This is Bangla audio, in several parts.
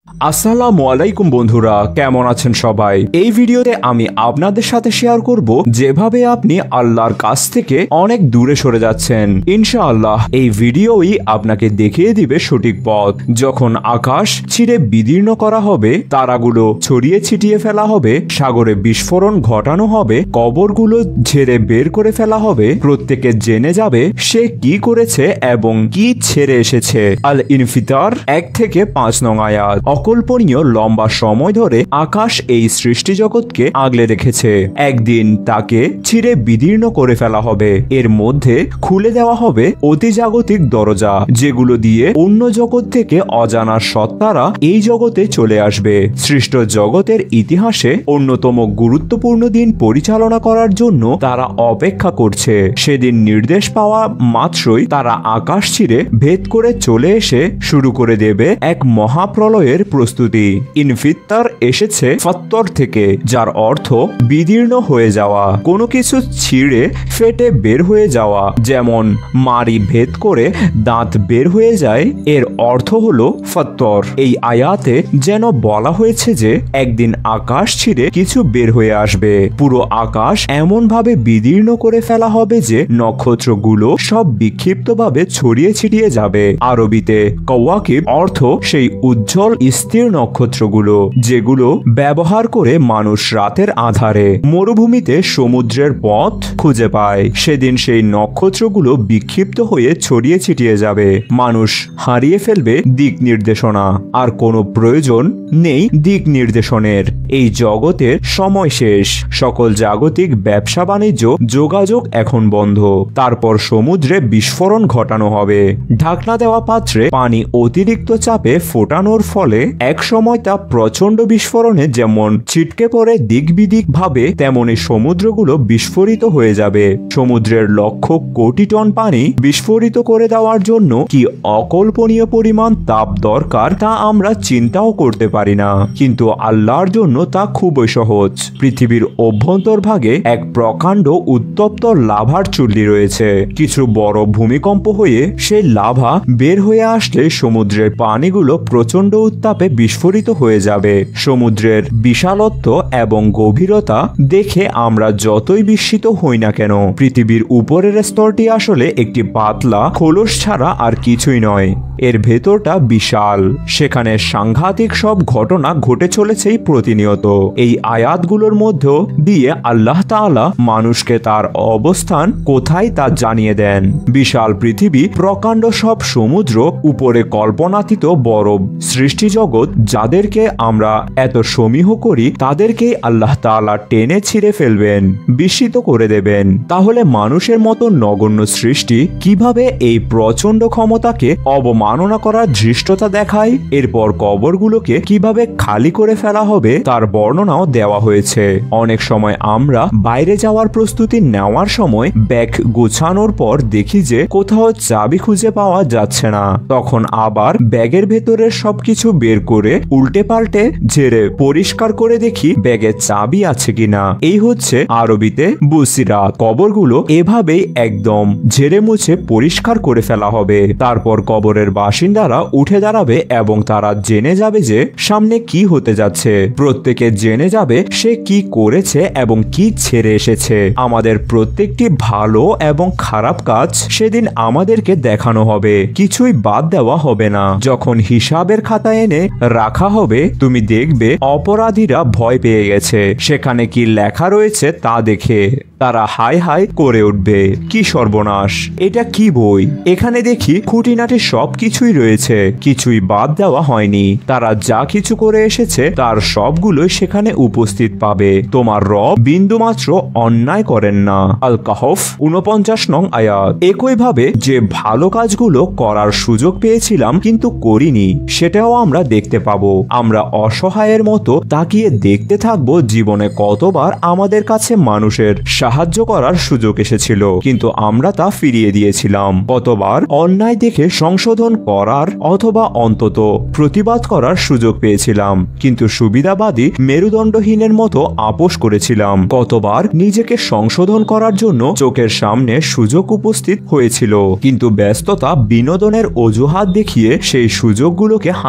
আসসালামু আলাইকুম বন্ধুরা, কেমন আছেন সবাই? এই ভিডিওতে আমি আপনাদের সাথে শেয়ার করব যেভাবে আপনি আল্লাহর কাছ থেকে অনেক দূরে সরে যাচ্ছেন। ইনশাআল্লাহ এই ভিডিওই আপনাকে দেখিয়ে দিবে সঠিক পথ। যখন আকাশ ছিঁড়ে বিদীর্ণ করা হবে, তারাগুলো ছড়িয়ে ছিটিয়ে ফেলা হবে, সাগরে বিস্ফোরণ ঘটানো হবে, কবরগুলো ঝেড়ে বের করে ফেলা হবে, প্রত্যেকে জেনে যাবে সে কি করেছে এবং কি ছেড়ে এসেছে। আল ইনফিতার 1 থেকে 5 নং আয়াত। অকল্পনীয় লম্বা সময় ধরে আকাশ এই সৃষ্টি জগৎকে আগলে রেখেছে। একদিন তাকে ছিঁড়ে বিদীর্ণ করে ফেলা হবে। এর মধ্যে খুলে দেওয়া হবে অতিজাগতিক দরজা, যেগুলো দিয়ে অন্য জগৎ থেকে অজানা সত্তারা এই জগতে চলে আসবে। সৃষ্ট জগতের ইতিহাসে অন্যতম গুরুত্বপূর্ণ দিন পরিচালনা করার জন্য তারা অপেক্ষা করছে। সেদিন নির্দেশ পাওয়া মাত্রই তারা আকাশ ছিঁড়ে ভেদ করে চলে এসে শুরু করে দেবে এক মহাপ্রলয়ের প্রস্তুতি। ইনফিত্তার এসেছে ফাত্তর থেকে, যার অর্থ বিদীর্ণ হয়ে যাওয়া, কোনো কিছু ছিঁড়ে ফেটে বের হয়ে যাওয়া। যেমন মাড়ি ভেদ করে দাঁত বের হয়ে যায়, এর অর্থ হলো ফাত্তর। এই আয়াতে যেন বলা হয়েছে যে একদিন আকাশ ছিঁড়ে কিছু বের হয়ে আসবে। পুরো আকাশ এমন ভাবে বিদীর্ণ করে ফেলা হবে যে নক্ষত্রগুলো সব বিক্ষিপ্তভাবে ছড়িয়ে ছিটিয়ে যাবে। আরবিতে কওয়াকিব অর্থ সেই উজ্জ্বল স্থির নক্ষত্রগুলো, যেগুলো ব্যবহার করে মানুষ রাতের আধারে মরুভূমিতে সমুদ্রের পথ খুঁজে পায়। সেদিন সেই নক্ষত্রগুলো বিক্ষিপ্ত হয়ে ছড়িয়ে ছিটিয়ে যাবে। মানুষ হারিয়ে ফেলবে দিক নির্দেশনা, আর কোনো প্রয়োজন নেই দিক নির্দেশনের। এই জগতের সময় শেষ। সকল জাগতিক ব্যবসা বাণিজ্য যোগাযোগ এখন বন্ধ। তারপর সমুদ্রে বিস্ফোরণ ঘটানো হবে। ঢাকনা দেওয়া পাত্রে পানি অতিরিক্ত চাপে ফোটানোর ফলে এক সময় তা প্রচন্ড বিস্ফোরণে যেমন ছিটকে পড়ে দিক বিদিক ভাবে, তেমনি সমুদ্রগুলো বিস্ফোরিত হয়ে যাবে। সমুদ্রের লক্ষ কোটি টন পানি বিস্ফোরিত করে দেওয়ার জন্য কি অকল্পনীয় পরিমাণ তাপ দরকার তা আমরা চিন্তাও করতে পারি না, কিন্তু আল্লাহর জন্য তা খুবই সহজ। পৃথিবীর অভ্যন্তরভাগে এক প্রকাণ্ড উত্তপ্ত লাভার চুল্লি রয়েছে। কিছু বড় ভূমিকম্প হয়ে সেই লাভা বের হয়ে আসলে সমুদ্রের পানিগুলো প্রচন্ড উত্তাপে বিস্ফোরিত হয়ে যাবে। সমুদ্রের বিশালত্ব এবং গভীরতা দেখে আমরা যতই বিস্মিত হই না কেন, পৃথিবীর উপরের স্তরটি আসলে একটি পাতলা খোলস ছাড়া আর কিছুই নয়। এর ভেতরটা বিশাল। সেখানে সাংঘাতিক সব ঘটনা ঘটে চলেছে প্রতিনিয়ত। এই আয়াতগুলোর মধ্যে দিয়ে আল্লাহ তাআলা মানুষকে তার অবস্থান কোথায় তা জানিয়ে দেন। বিশাল পৃথিবী, প্রকাণ্ড সব সমুদ্র, উপরে কল্পনাতীত বরফ, সৃষ্টি জগৎ, যাদেরকে আমরা এত সমীহ করি তাদেরকেই আল্লাহ তাআলা টেনে ছিঁড়ে ফেলবেন, বিস্মিত করে দেবেন। তাহলে মানুষের মতো নগণ্য সৃষ্টি কিভাবে এই প্রচন্ড ক্ষমতাকে অবমাননা করার ধৃষ্টতা দেখায়? এরপর কবরগুলোকে কিভাবে খালি করে ফেলা হবে তার বর্ণনাও দেওয়া হয়েছে। অনেক সময় আমরা বাইরে যাওয়ার প্রস্তুতি নেওয়ার সময় ব্যাগ গোছানোর পর দেখি যে কোথাও চাবি খুঁজে পাওয়া যাচ্ছে না। তখন আবার ব্যাগের ভেতরের সবকিছু বের করে উল্টে পাল্টে ঝেড়ে পরিষ্কার করে দেখি ব্যাগে চাবি আছে কিনা। এই হচ্ছে আরবিতে বুসিরাত। কবরগুলো এভাবেই একদম ঝেড়ে মুছে পরিষ্কার করে ফেলা হবে। তারপর কবরের বাসিন্দারা উঠে দাঁড়াবে এবং তারা জেনে যাবে যে সামনে কি হতে যাচ্ছে। প্রত্যেকে জেনে যাবে সে কি করেছে এবং কি ছেড়ে এসেছে। আমাদের প্রত্যেকটি ভালো এবং খারাপ কাজ সেদিন আমাদেরকে দেখানো হবে, কিছুই বাদ দেওয়া হবে না। যখন হিসাবের খাতা এনে রাখা হবে, তুমি দেখবে অপরাধীরা ভয় পেয়ে গেছে। সেখানে কি লেখা রয়েছে তা দেখে তারা হাই হাই করে উঠবে, কি সর্বনাশ, এটা কি বই! এখানে দেখি খুঁটিনাটি সব কিছুই রয়েছে, কিছুই বাদ দেওয়া হয়নি। তারা যা কিছু করে এসেছে তার সবগুলোই সেখানে উপস্থিত পাবে। তোমার রব বিন্দুমাত্র অন্যায় করেন না। আল কাহফ 49 নং আয়াত। একইভাবে যে ভালো কাজগুলো করার সুযোগ পেয়েছিলাম কিন্তু করিনি, সেটাও আমরা দেখতে পাবো। আমরা অসহায়ের মতো তাকিয়ে দেখতে থাকবো জীবনে কতবার আমাদের কাছে মানুষের সাহায্য করার সুযোগ এসেছিল, কিন্তু আমরা তা ফিরিয়ে দিয়েছিলাম। কতবার অন্যায় দেখে সংশোধন করার অথবা অন্তত প্রতিবাদ করার সুযোগ পেয়েছিলাম, কিন্তু সুবিধাবাদী মেরুদণ্ডহীনের মতো আপোষ করেছিলাম। কতবার নিজেকে সংশোধন করার জন্য চোখের সামনে সুযোগ উপস্থিত হয়েছিল, কিন্তু ব্যস্ততা বিনোদনের অজুহাত দেখিয়ে সেই সুযোগগুলোকে হাতছাড়া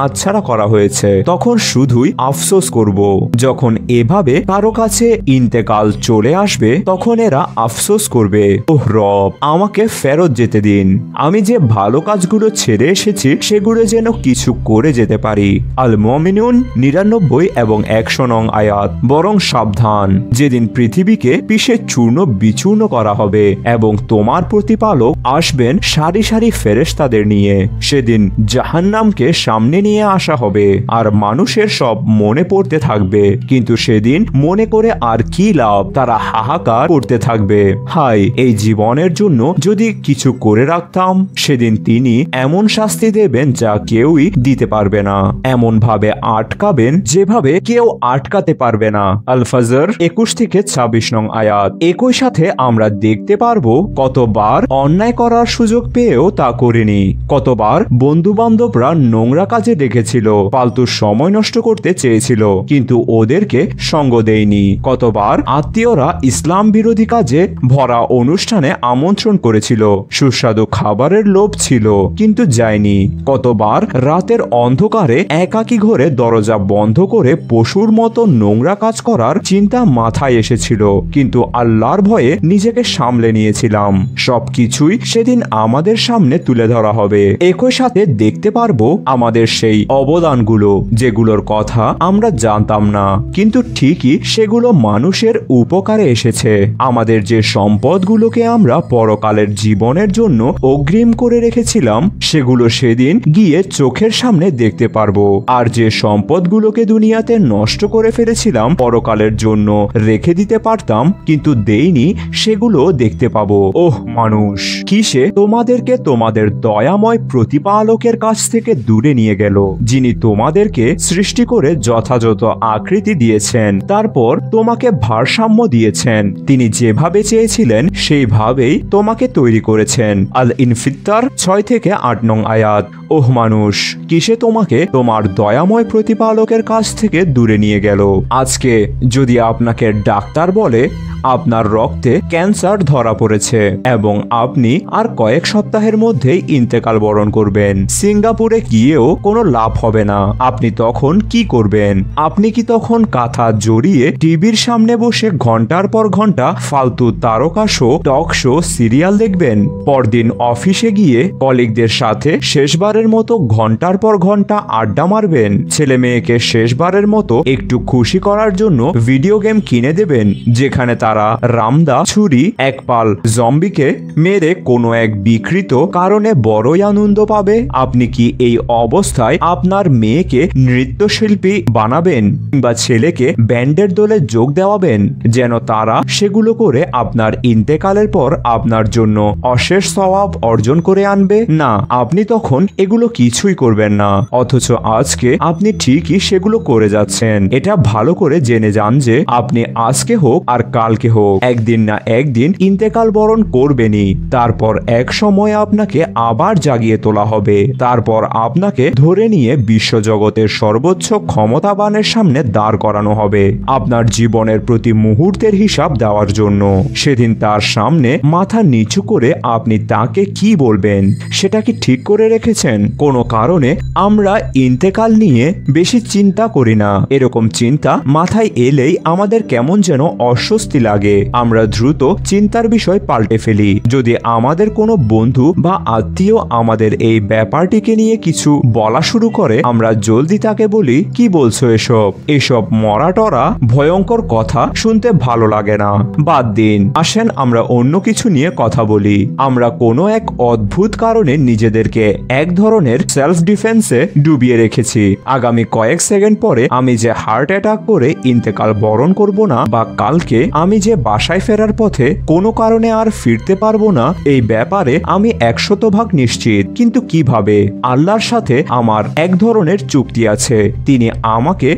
করা হয়েছে তখন শুধুই আফসোস করব। যখন এভাবে কারো কাছে ইন্তেকাল চলে আসবে তখন এরা আফসোস করবে, ওহ রব, আমাকে ফেরত যেতে দিন, আমি যে ভালো কাজগুলো ছেড়ে এসেছি সেগুলো যেন কিছু করে যেতে পারি। আল মুমিনুন 99 এবং 100 নং আয়াত। বরং সাবধান, যেদিন পৃথিবীকে পিষে চূর্ণ বিচূর্ণ করা হবে এবং তোমার প্রতিপালক আসবেন সারি সারি ফেরেশতাদের নিয়ে। সেদিন জাহান্নামকে সামনে নিয়ে আসা হবে আর মানুষের সব মনে পড়তে থাকবে, কিন্তু সেদিন মনে করে আর কি লাভ, তারা হাহাকার করতে থাকবে, হায় এই জীবনের জন্য যদি কিছু করে রাখতাম। সেদিন তিনি এমন শাস্তি দেবেন যা কেউই দিতে পারবে না, এমন ভাবে আটকাবেন যেভাবে কেউ আটকাতে পারবে না। আল ফজর 21 থেকে 26 নং আয়াত। একই সাথে আমরা দেখতে পারবো কতবার অন্যায় করার সুযোগ পেয়েও তা করেনি, কতবার বন্ধু বান্ধবরা নোংরা কাজে ডেকেছিল, ফালতু সময় নষ্ট করতে চেয়েছিল কিন্তু ওদেরকে সঙ্গ দেয়নি, কতবার আত্মীয়রা ইসলাম বিরোধী কাজে ভরা অনুষ্ঠানে আমন্ত্রণ করেছিল, সুস্বাদু খাবারের লোভ ছিল কিন্তু যায়নি, কতবার রাতের অন্ধকারে একাকী ঘরে দরজা বন্ধ করে পশুর মতো নোংরা কাজ করার চিন্তা মাথায় এসেছিল কিন্তু আল্লাহর ভয়ে নিজেকে সামলে নিয়েছিলাম। সবকিছুই সেদিন আমাদের সামনে তুলে ধরা হবে। একই সাথে দেখতে পারবো আমাদের সেই অবদানগুলো যেগুলোর কথা আমরা জানতাম না কিন্তু ঠিকই সেগুলো মানুষের উপকারে এসেছে। আমাদের যে সম্পদগুলোকে আমরা পরকালের জীবনের জন্য অগ্রিম করে রেখেছিলাম সেগুলো সেদিন গিয়ে চোখের সামনে দেখতে পারবো, আর যে সম্পদগুলোকে দুনিয়াতে নষ্ট করে ফেলেছিলাম পরকালের জন্য রেখে দিতে পারতাম কিন্তু দেইনি, সেগুলো দেখতে পাবো। ওহ মানুষ, কিসে তোমাদেরকে তোমাদের দয়াময় প্রতিপালকের কাছ থেকে দূরে নিয়ে গেল, যিনি তোমাদেরকে সৃষ্টি করে যথাযথ আকৃতি দিয়েছেন, তারপর তোমাকে ভারসাম্য দিয়েছেন, তিনি যেভাবে চেয়েছিলেন সেইভাবেই তোমাকে তৈরি করেছেন। আল ইনফিত্তার 6 থেকে 8 নং আয়াত। ওহ মানুষ, কিসে তোমাকে তোমার দয়াময় প্রতিপালকের কাছ থেকে দূরে নিয়ে গেল। আজকে যদি আপনাকে ডাক্তার বলে আপনার রক্তে ক্যান্সার ধরা পড়েছে এবং আপনি আর কয়েক সপ্তাহের মধ্যেই ইন্তেকাল বরণ করবেন, সিঙ্গাপুরে গিয়েও কোনো লাভ হবে না, আপনি তখন কি করবেন? আপনি কি তখন কাঁথা জড়িয়ে টিভির সামনে বসে ঘন্টার পর ঘন্টা ফালতু তারকা শো, টক শো, সিরিয়াল দেখবেন? পরদিন অফিসে গিয়ে কলিগদের সাথে শেষবারের মতো ঘন্টার পর ঘন্টা আড্ডা মারবেন? ছেলে মেয়েকে শেষবারের মতো একটু খুশি করার জন্য ভিডিও গেম কিনে দেবেন যেখানে তারা রামদা ছুরি এক পাল জম্বিকে মেরে কোনো এক বিকৃত কারণে বড়ই আনন্দ পাবে? আপনি কি এই অবস্থায় আপনার মেয়েকে নৃত্যশিল্পী বানাবেন কিংবা ছেলেকে ব্যান্ডের দলে যোগ দেওয়াবেন যেন তারা সেগুলো করে আপনার ইন্তেকালের পর আপনার জন্য অশেষ সওয়াব অর্জন করে আনবে? না, আপনি তখন এগুলো কিছুই করবেন না, অথচ আজকে আপনি ঠিকই সেগুলো করে যাচ্ছেন। এটা ভালো করে জেনে যান যে আপনি আজকে হোক আর কালকে হোক একদিন না একদিন ইন্তেকাল বরণ করবেনই, তারপর এক সময় আপনাকে আবার জাগিয়ে তোলা হবে, তারপর আপনাকে ধরে নিয়ে বিশ্বজগতের সর্বোচ্চ ক্ষমতাবানের সামনে দাঁড় করানো হবে আপনার জীবনের প্রতি মুহূর্তের হিসাব দেওয়ার জন্য। সেদিন তার সামনে মাথা নিচু করে আপনি তাকে কি বলবেন সেটা কি ঠিক করে রেখেছেন? কোনো কারণে আমরা ইন্তেকাল নিয়ে বেশি চিন্তা করি না, এরকম চিন্তা মাথায় এলেই আমাদের কেমন যেন অস্বস্তি লাগে, আমরা দ্রুত চিন্তার বিষয় পাল্টে ফেলি। যদি আমাদের কোনো বন্ধু বা আত্মীয় আমাদের এই ব্যাপারটিকে নিয়ে কিছু বলা শুরু করে আমরা জলদি তাকে বলি, কি বলছো এসব মরাটরা ভয়ঙ্কর কথা শুনতে ভালো লাগে না, বাদ দিন, আসেন আমরা অন্য কিছু নিয়ে কথা বলি। আমরা কোনো এক অদ্ভুত কারণে নিজেদেরকে এক ধরনের সেলফ ডিফেন্সে ডুবিয়ে রেখেছি। আগামী কয়েক সেকেন্ড পরে আমি যে হার্ট অ্যাটাক করে ইন্তেকাল বরণ করব না বা কালকে আমি যে বাসায় ফেরার পথে কোনো কারণে আর ফিরতে পারবো না, এই ব্যাপারে আমি 100% নিশ্চিত। কিন্তু কিভাবে? আল্লাহর সাথে আমার এক ধরনের চুক্তি আছে, তিনি আমাকে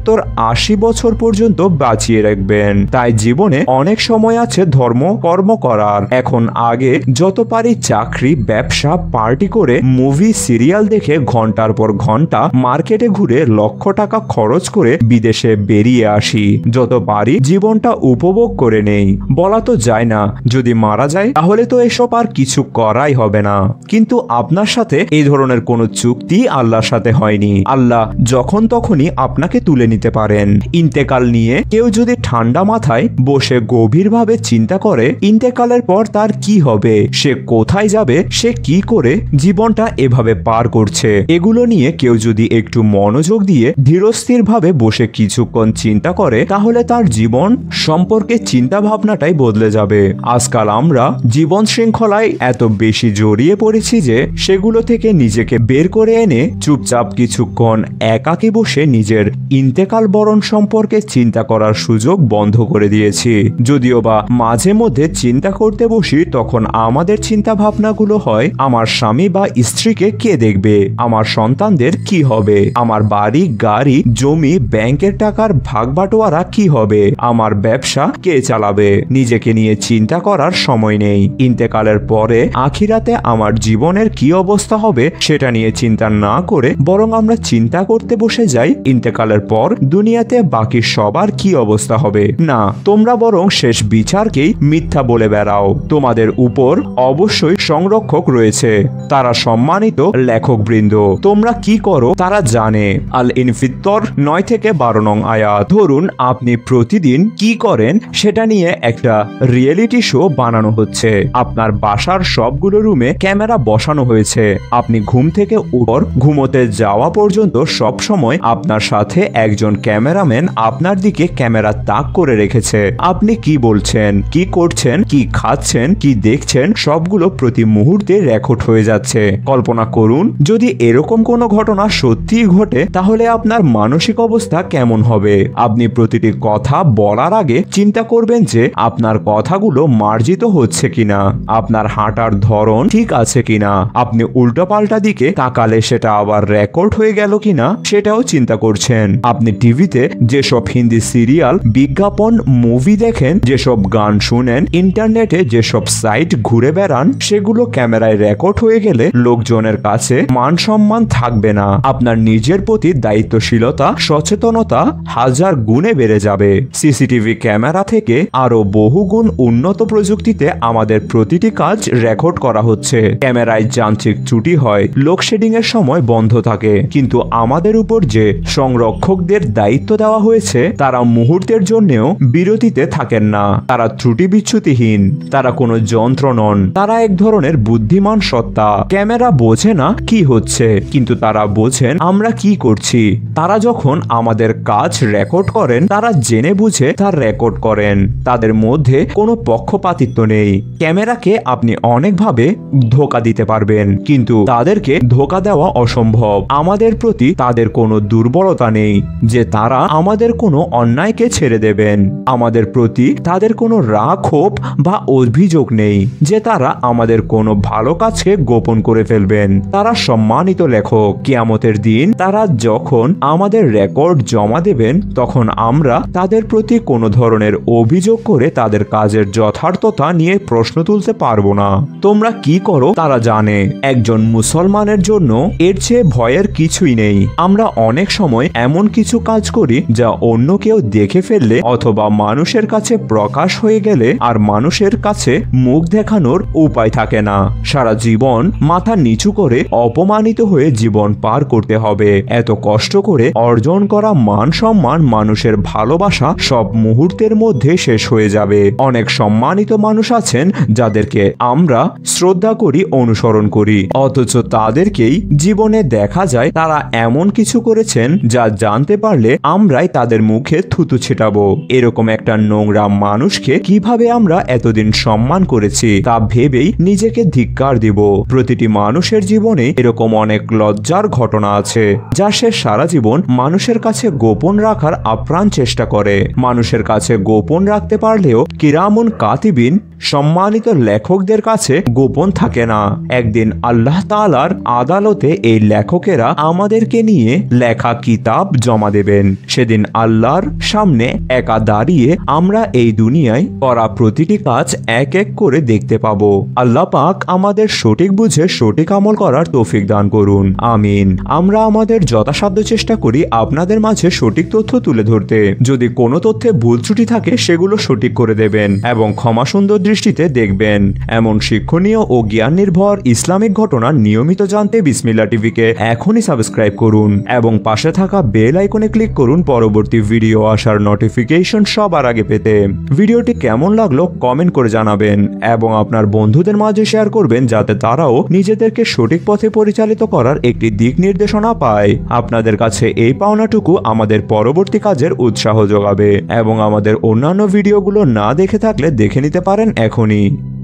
70-80 বছর পর্যন্ত বাঁচিয়ে রাখবেন। তাই জীবনে অনেক সময় আছে ধর্ম কর্ম করার। এখন আগে যত পারি চাকরি, ব্যবসা, পার্টি করে, মুভি, সিরিয়াল দেখে ঘন্টার পর ঘন্টা মার্কেটে ঘুরে লক্ষ টাকা খরচ করে বিদেশে বেরিয়ে আসি। যত পারি জীবনটা উপভোগ উপভোগ করে নেই। বলা তো যায় না, যদি মারা যায় তাহলে তো এসব আর কিছু করাই হবে না। কিন্তু আপনার সাথে এই ধরনের কোনো চুক্তি আল্লাহর সাথে হয়নি। আল্লাহ যখন তখনই আপনাকে তুলে নিতে পারেন। ইন্তেকাল নিয়ে কেউ যদি ঠান্ডা মাথায় বসে গভীরভাবে চিন্তা করে ইন্তেকালের পর তার কি হবে, সে কোথায় যাবে, সে কি করে জীবনটা এভাবে পার করছে, এগুলো নিয়ে কেউ যদি একটু মনোযোগ দিয়ে ধীরস্থিরভাবে বসে কিছুক্ষণ চিন্তা করে তাহলে তার জীবন সম্পর্কে চিন্তা ভাবনাটাই বদলে যাবে। আজকাল আমরা জীবন শৃঙ্খলায় এত বেশি জড়িয়ে পড়েছি যে সেগুলো থেকে নিজেকে বের করে এনে চুপচাপ কিছুক্ষণ একাকী বসে নিজের ইন্তেকাল বরণ সম্পর্কে চিন্তা করার সুযোগ বন্ধ করে দিয়েছি। যদিও বা মাঝে মধ্যে চিন্তা করতে বসি তখন আমাদের চিন্তা ভাবনাগুলো হয় আমার স্বামী বা স্ত্রীকে কে দেখবে, আমার সন্তানদের কি হবে, আমার বাড়ি গাড়ি জমি ব্যাংকের টাকার ভাগ বাটোয়ারা কি হবে, আমার ব্যবসা কে চালাবে। নিজেকে নিয়ে চিন্তা করার সময় নেই। ইন্তেকালের পরে আখিরাতে আমার জীবনের কি অবস্থা হবে সেটা নিয়ে চিন্তা না করে বরং আমরা চিন্তা করতে বসে যাই ইন্তেকালের পর দুনিয়াতে বাকি সবার কি অবস্থা হবে। না, তোমরা বরং শেষ বিচারকেই মিথ্যা বলে বেড়াও। তোমাদের উপর অবশ্যই সংরক্ষক রয়েছে, তারা সম্মানিত লেখক বৃন্দ। তোমরা কি করো তারা জানে। আল ইনফিত্তর 9 থেকে 12 নং আয়াত। ধরুন আপনি প্রতিদিন কি করেন সেটা নিয়ে একটা রিয়েলিটি শো বানানো হচ্ছে। আপনার বাসার সবগুলো রুমে ক্যামেরা বসানো হয়েছে। আপনি ঘুম থেকে উপর ঘুমোতে যাওয়া পর্যন্ত সব সময় আপনার সাথে একজন ক্যামেরাম্যান আপনার দিকে ক্যামেরা তাক করে রেখেছে। আপনি কি বলছেন, কি করছেন, কি খাচ্ছেন, কি দেখছেন সবগুলো প্রতি মুহূর্তে রেকর্ড হয়ে যাচ্ছে। কল্পনা করুন যদি এরকম কোনো ঘটনা সত্যিই ঘটে তাহলে আপনার মানসিক অবস্থা কেমন হবে। আপনি প্রতিটি কথা বলার আগে চিন্তা করবেন যে আপনার কথাগুলো মার্জিত হচ্ছে কিনা, আপনার হাঁটার ধরন ঠিক আছে কিনা, আপনি উল্টোপাল্টা দিকে তাকালে সেটা আবার রেকর্ড হয়ে গেল কিনা সেটাও চিন্তা করছেন। আপনি টিভিতে যেসব হিন্দি সিরিয়াল, বিজ্ঞাপন, মুভি দেখেন, যেসব গান শুনেন, ইন্টারনেটে যেসব সাইট ঘুরে বেড়ান সেগুলো ক্যামেরায় রেকর্ড হয়ে গেলে লোকজনের কাছে মান সম্মান থাকবে না। আপনার নিজের প্রতি দায়িত্বশীলতা, সচেতনতা হাজার গুণে বেড়ে যাবে। সিসিটিভি ক্যামেরা থেকে আরো বহুগুণ উন্নত প্রযুক্তিতে আমাদের প্রতিটি কাজ রেকর্ড করা হচ্ছে। ক্যামেরায় যান্ত্রিক ত্রুটি হয়, লোডশেডিং এর সময় বন্ধ থাকে, কিন্তু আমাদের উপর যে সংরক্ষকদের দায়িত্ব দেওয়া হয়েছে তারা মুহূর্তের জন্যও বিরতিতে থাকেন না। তারা ত্রুটি বিচ্যুতিহীন, তারা কোনো যন্ত্র নন, তারা এক ধরনের বুদ্ধিমান সত্তা। ক্যামেরা বোঝে না কি হচ্ছে, কিন্তু তারা বোঝেন আমরা কি করছি। তারা যখন আমাদের কাজ রেকর্ড করেন তারা জেনে বুঝে তার রেকর্ড করেন। তাদের মধ্যে কোনো পক্ষপাতিত্ব নেই। ক্যামেরাকে আপনি অনেকভাবে ধোঁকা দিতে পারবেন, কিন্তু তাদেরকে ধোঁকা দেওয়া অসম্ভব। আমাদের প্রতি তাদের কোনো দুর্বলতা নেই যে তারা আমাদের কোনো অন্যায়কে ছেড়ে দেবেন। আমাদের প্রতি তাদের কোনো রাগ, ক্ষোভ বা অভিযোগ নেই যে তারা আমাদের কোনো ভালো কাজকে গোপন করে ফেলবেন। তারা সম্মানিত লেখক। কিয়ামতের দিন তারা যখন আমাদের রেকর্ড জমা দেবেন তখন আমরা তাদের প্রতি কোনো ধরনের অভিযোগ করে তাদের কাজের যথার্থতা নিয়ে প্রশ্ন তুলতে পারবো না। তোমরা কি করো তারা জানে। একজন মুসলমানের জন্য এর চেয়ে ভয়ের কিছুই নেই। আমরা অনেক সময় এমন কিছু কাজ করি যা অন্য কেউ দেখে ফেললে অথবা মানুষের কাছে প্রকাশ হয়ে গেলে আর মানুষের কাছে মুখ দেখানোর উপায় থাকে না। সারা জীবন মাথা নিচু করে অপমানিত হয়ে জীবন পার করতে হবে। এত কষ্ট করে অর্জন করা মান সম্মান, মানুষের ভালোবাসা সব মুহূর্তের মধ্যে শেষ হয়ে যাবে। অনেক সম্মানিত মানুষ আছেন যাদেরকে আমরা শ্রদ্ধা করি, অনুসরণ করি, অথচ তাদেরকেই জীবনে দেখা যায় তারা এমন কিছু করেছেন যা জানতে পারলে আমরাই তাদের মুখে থুতু ছিটাবো। এরকম একটা নোংরা মানুষকে কিভাবে আমরা এতদিন সম্মান করেছি তা ভেবেই নিজেকে ধিক্কার দিব। প্রতিটি মানুষের জীবনে এরকম অনেক লজ্জার ঘটনা আছে যা সে সারা জীবন মানুষের কাছে গোপন রাখার আপ্রাণ চেষ্টা করে। মানুষের কাছে গোপন রাখতে পারলেও কিরামুন কাতিবিন সম্মানিত লেখকদের কাছে গোপন থাকে না। একদিন আল্লাহ তাআলার আদালতে এই লেখকেরা আমাদেরকে নিয়ে লেখা কিতাব জমা দেবেন। সেদিন আল্লাহর সামনে একা দাঁড়িয়ে আমরা এই দুনিয়ায় করা প্রতিটি কাজ এক এক করে দেখতে পাবো। আল্লাহ পাক আমাদের সঠিক বুঝে সঠিক আমল করার তৌফিক দান করুন, আমিন। আমরা আমাদের যথাসাধ্য চেষ্টা করি আপনাদের মাঝে সঠিক তথ্য তুলে ধরতে। যদি কোনো তথ্যে ভুল ত্রুটি থাকে সেগুলো সঠিক করে দেবেন এবং ক্ষমা সুন্দর দৃষ্টিতে দেখবেন। এমন শিক্ষণীয় ও জ্ঞান নির্ভর ইসলামিক ঘটনা নিয়মিত জানতে বিসমিল্লাহ টিভিকে এখনই সাবস্ক্রাইব করুন এবং পাশে থাকা বেল আইকনে ক্লিক করুন পরবর্তী ভিডিও আসার নোটিফিকেশন সবার আগে পেতে। ভিডিওটি কেমন লাগলো কমেন্ট করে জানাবেন এবং আপনার বন্ধুদের মাঝে শেয়ার করবেন যাতে তারাও নিজেদেরকে সঠিক পথে পরিচালিত করার একটি দিক নির্দেশনা পায়। আপনাদের কাছে এই পাওনাটুকু আমাদের পরবর্তী কাজের উৎসাহ যোগাবে এবং আমাদের অন্যান্য ভিডিওগুলো না দেখে থাকলে দেখে নিতে পারেন এখনই।